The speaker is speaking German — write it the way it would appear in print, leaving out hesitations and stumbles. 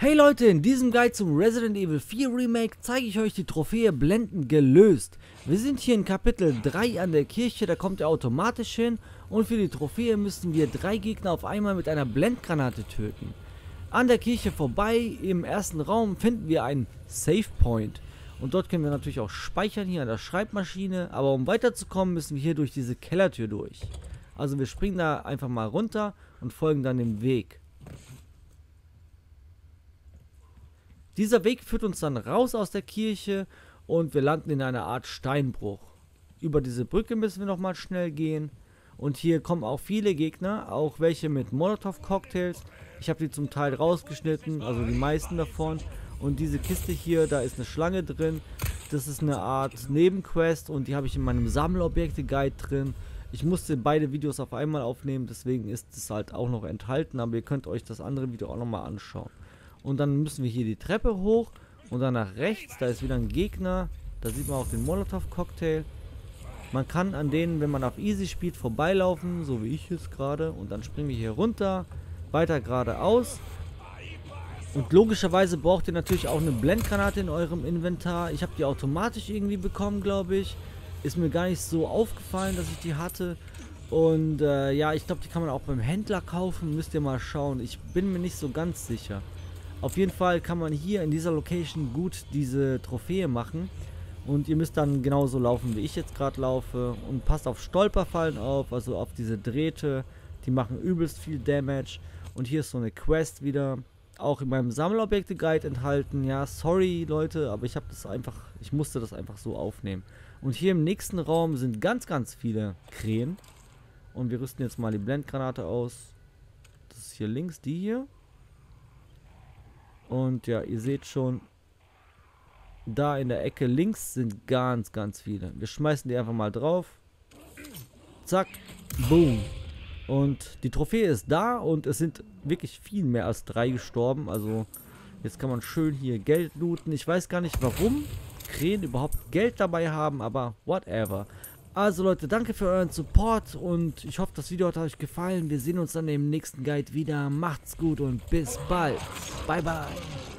Hey Leute, in diesem Guide zum Resident Evil 4 Remake zeige ich euch die Trophäe blendend gelöst. Wir sind hier in Kapitel 3 an der Kirche, da kommt er automatisch hin und für die Trophäe müssen wir 3 Gegner auf einmal mit einer Blendgranate töten. An der Kirche vorbei, im ersten Raum, finden wir einen Save Point. Und dort können wir natürlich auch speichern, hier an der Schreibmaschine, aber um weiterzukommen müssen wir hier durch diese Kellertür durch. Also wir springen da einfach mal runter und folgen dann dem Weg. Dieser Weg führt uns dann raus aus der Kirche und wir landen in einer Art Steinbruch. Über diese Brücke müssen wir nochmal schnell gehen. Und hier kommen auch viele Gegner, auch welche mit Molotov-Cocktails. Ich habe die zum Teil rausgeschnitten, also die meisten davon. Und diese Kiste hier, da ist eine Schlange drin. Das ist eine Art Nebenquest und die habe ich in meinem Sammelobjekte-Guide drin. Ich musste beide Videos auf einmal aufnehmen, deswegen ist es halt auch noch enthalten. Aber ihr könnt euch das andere Video auch nochmal anschauen. Und dann müssen wir hier die Treppe hoch und dann nach rechts, da ist wieder ein Gegner. Da sieht man auch den Molotov-Cocktail. Man kann an denen, wenn man auf Easy spielt, vorbeilaufen, so wie ich jetzt gerade. Und dann springen wir hier runter, weiter geradeaus. Und logischerweise braucht ihr natürlich auch eine Blendgranate in eurem Inventar. Ich habe die automatisch irgendwie bekommen, glaube ich. Ist mir gar nicht so aufgefallen, dass ich die hatte. Und ja, ich glaube, die kann man auch beim Händler kaufen. Müsst ihr mal schauen. Ich bin mir nicht so ganz sicher. Auf jeden Fall kann man hier in dieser Location gut diese Trophäe machen. Und ihr müsst dann genauso laufen, wie ich jetzt gerade laufe. Und passt auf Stolperfallen auf, also auf diese Drähte. Die machen übelst viel Damage. Und hier ist so eine Quest wieder. Auch in meinem Sammelobjekte-Guide enthalten. Ja, sorry Leute, aber ich musste das einfach so aufnehmen. Und hier im nächsten Raum sind ganz, ganz viele Krähen. Und wir rüsten jetzt mal die Blendgranate aus. Das ist hier links, die hier. Und ja, ihr seht schon, da in der Ecke links sind ganz, ganz viele. Wir schmeißen die einfach mal drauf. Zack, boom. Und die Trophäe ist da und es sind wirklich viel mehr als 3 gestorben. Also jetzt kann man schön hier Geld looten. Ich weiß gar nicht, warum Krähen überhaupt Geld dabei haben, aber whatever. Also Leute, danke für euren Support und ich hoffe, das Video hat euch gefallen. Wir sehen uns dann im nächsten Guide wieder. Macht's gut und bis bald. Bye, bye.